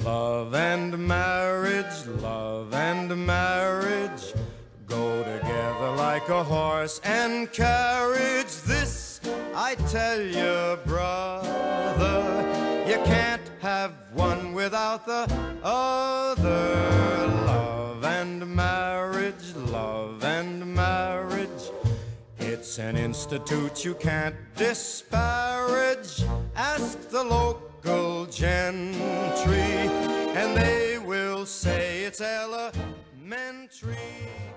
Love and marriage go together like a horse and carriage. This I tell you, brother, you can't have one without the other. Love and marriage, it's an institute you can't disparage. Ask the local gentry, and they will say it's elementary.